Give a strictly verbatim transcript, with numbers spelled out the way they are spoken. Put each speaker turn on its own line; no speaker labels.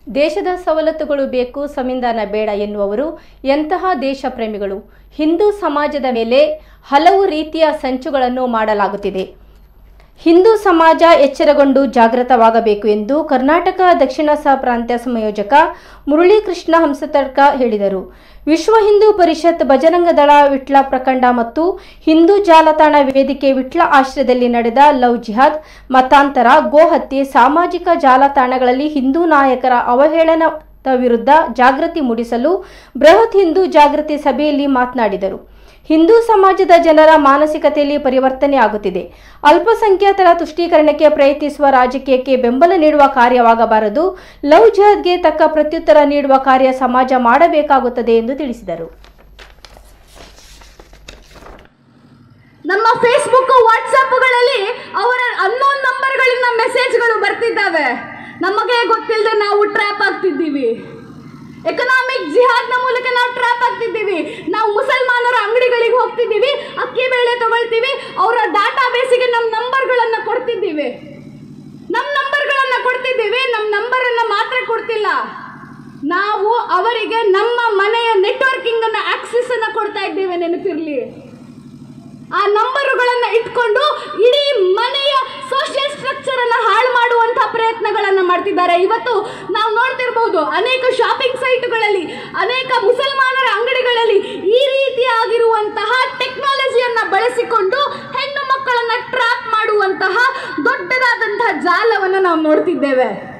ದೇಶದ ಸವಲತ್ತುಗಳು ಬೇಕು, ಸಂವಿಧಾನ ಬೇಡ ಎನ್ನುವವರು ಎಂತಹ ದೇಶ ಪ್ರೇಮಿಗಳು? ಹಿಂದೂ ಸಮಾಜದ ಮೇಲೆ ಹಲವು ರೀತಿಯ ಸಂಚುಗಳನ್ನು ಮಾಡಲಾಗುತ್ತಿದೆ. ಹಿಂದೂ ಸಮಾಜ ಎಚ್ಚರಗೊಂಡು ಜಾಗೃತವಾಗಬೇಕು ಎಂದು ಕರ್ನಾಟಕ ದಕ್ಷಿಣ ಸಹ ಪ್ರಾಂತ್ಯ ಸಂಯೋಜಕ ಮುರಳೀಕೃಷ್ಣ ಹಂಸತಡ್ಕ ಹೇಳಿದರು. ವಿಶ್ವ ಹಿಂದೂ ಪರಿಷತ್, ಬಜರಂಗ ದಳ, ವಿಟ್ಲ ಪ್ರಖಂಡ ಮತ್ತು ಹಿಂದೂ ಜಾಲತಾಣ ವೇದಿಕೆ ವಿಟ್ಲ ಆಶ್ರಯದಲ್ಲಿ ನಡೆದ ಲವ್ ಜಿಹಾದ್, ಮತಾಂತರ, ಗೋಹತ್ಯೆ, ಸಾಮಾಜಿಕ ಜಾಲತಾಣಗಳಲ್ಲಿ ಹಿಂದೂ ನಾಯಕರ ಅವಹೇಳನದ ವಿರುದ್ಧ ಜಾಗೃತಿ ಮೂಡಿಸಲು ಬೃಹತ್ ಹಿಂದೂ ಜಾಗೃತಿ ಸಭೆಯಲ್ಲಿ ಮಾತನಾಡಿದರು. ಹಿಂದೂ ಸಮಾಜದ ಜನರ ಮಾನಸಿಕತೆಯಲ್ಲಿ ಪರಿವರ್ತನೆ ಆಗುತ್ತಿದೆ. ಅಲ್ಪಸಂಖ್ಯಾತರ ತುಷ್ಟೀಕರಣಕ್ಕೆ ಪ್ರಯತ್ನಿಸುವ ರಾಜಕೀಯಕ್ಕೆ ಬೆಂಬಲ ನೀಡುವ ಕಾರ್ಯವಾಗಬಾರದು. ಲವ್ ಜಿಹಾದ್ಗೆ ತಕ್ಕ ಪ್ರತ್ಯುತ್ತರ ನೀಡುವ ಕಾರ್ಯ ಸಮಾಜ ಮಾಡಬೇಕಾಗುತ್ತದೆ ಎಂದು ತಿಳಿಸಿದರು.
ನಮ್ಮ ಫೇಸ್ಬುಕ್, ವಾಟ್ಸ್ಆಪ್ಗಳಲ್ಲಿ ಅವರ ಅನ್ನೋನ್ ನಂಬರ್ಗಳಿಂದ ಮೆಸೇಜ್ಗಳು ಬರ್ತಿದ್ದಾವೆ. ನಮಗೆ ಗೊತ್ತಿಲ್ಲದೆ ನಾವು ಟ್ರ್ಯಾಪ್ ಆಗ್ತಿದ್ದೀವಿ. ಎಕನಾಮಿಕ್ ಜಿಹಾದ್ನ ಮೂಲಕ ನಾವು ಟ್ರ್ಯಾಪ್ ಆಗ್ತಿದ್ದೀವಿ. ನಾವು ಮುಸಲ್ಮಾನರ ಅಂಗಡಿಗಳಿಗೆ ಹೋಗ್ತಿದ್ದೀವಿ, ಅಕ್ಕಿ ಬೇಳೆ ತಗೊಳ್ತೀವಿ, ಅವರ ಡಾಟಾ ಬೇಸಿಗೆ ನಮ್ಮ ನಂಬರ್ಗಳನ್ನು ಕೊಡ್ತಿದ್ದೀವಿ ನಮ್ಮ ನಂಬರ್ಗಳನ್ನು ಕೊಡ್ತಿದ್ದೀವಿ ನಮ್ಮ ನಂಬರನ್ನು ಮಾತ್ರ ಕೊಡ್ತಿಲ್ಲ, ನಾವು ಅವರಿಗೆ ನಮ್ಮ ಮನೆಯ ನೆಟ್ವರ್ಕಿಂಗ್ ಅನ್ನ ಆಕ್ಸೆಸ್ ಅನ್ನ ಕೊಡ್ತಾ ಇದ್ದೇವೆ. ನೆನಪಿರಲಿ, ಆ ನಂಬರುಗಳನ್ನು ಇಟ್ಕೊಂಡು ಇಡೀ ಮನೆಯ ಸೋಷಿಯಲ್ ಸ್ಟ್ರಕ್ಚರ್ ಅನ್ನ ಹಾಳು ಮಾಡುವಂತಹ ಪ್ರಯತ್ನಗಳನ್ನ ಮಾಡ್ತಿದ್ದಾರೆ. ಇವತ್ತು ನಾವು ನೋಡ್ತಿರಬಹುದು, ಅನೇಕ ಶಾಪಿಂಗ್ ಸೈಟ್ಗಳಲ್ಲಿ, ಅನೇಕ ಮುಸಲ್ಮಾನರ ಅಂಗಡಿಗಳಲ್ಲಿ ಈ ರೀತಿಯಾಗಿರುವಂತಹ ಟೆಕ್ನಾಲಜಿಯನ್ನ ಬಳಸಿಕೊಂಡು ಹೆಣ್ಣು ಮಕ್ಕಳನ್ನ ಟ್ರ್ಯಾಪ್ ಮಾಡುವಂತಹ ದೊಡ್ಡದಾದಂತಹ ಜಾಲವನ್ನು ನಾವು ನೋಡ್ತಿದ್ದೇವೆ.